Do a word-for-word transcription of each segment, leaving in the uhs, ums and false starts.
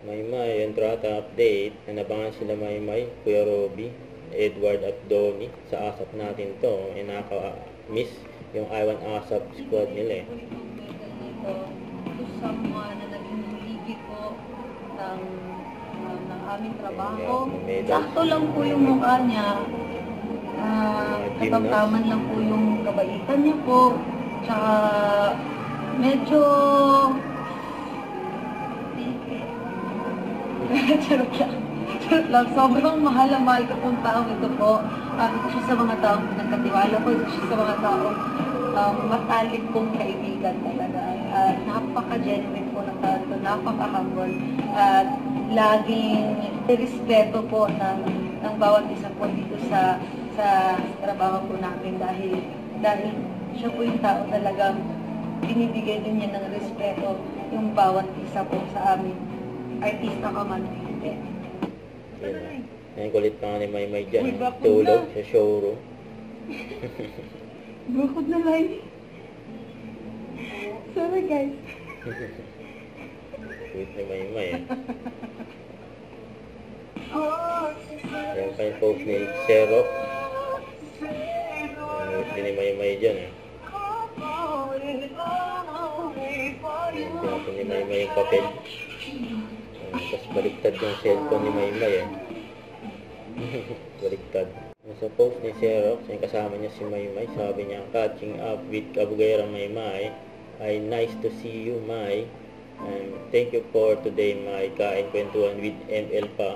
Maymay, yung Trata update, nanabangan sila Maymay, Kuya Robby, Edward at Donnie. Sa ASAP natin to, eh naka-miss yung I one ASAP squad nila eh. Ito sa mga na naging ligi ko ng, uh, ng aming trabaho. Sakto lang po yung mukha niya. Uh, katamtaman lang po yung kabaitan niya po. Tsaka medyo charot lang. Charot lang. Sobrang mahal ang mahal ko pong taong ito po. Uh, ito siya sa mga taong pinagkatiwala ko. Ito siya sa mga taong um, matalik kong kaibigan talaga. Uh, napaka-genuine po ng tao ito. Napaka-humble. At uh, laging respeto po ng, ng bawat isa po dito sa sa trabaho po namin. Dahil, dahil siya po yung tao talagang binibigay din niya ng respeto yung bawat isa po sa amin. Artista ka man o hindi. Yan. Yan kulit pa nga ni Maymay dyan. Tulog sa showroom. Bukod na May. Sorry guys. Kulit ni Maymay eh. Yan pa yung post ni Xero. Kulit din ni Maymay dyan eh. Yan ni Maymay yung papel. Tapos baliktad yung cellphone ni Maymay eh. Baliktad. Sa post ni Xerox, yung kasama niya si Maymay, sabi niya, catching up with Kabugera Maymay. Ay, nice to see you, May. And thank you for today, May. Kain kwentuhan with M L pa.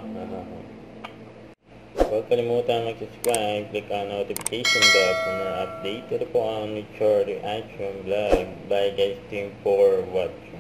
Huwag kalimutan mag-subscribe, click ang notification bell for more update. Ito po ang Richard Reaction Vlog. Bye guys, team for watch.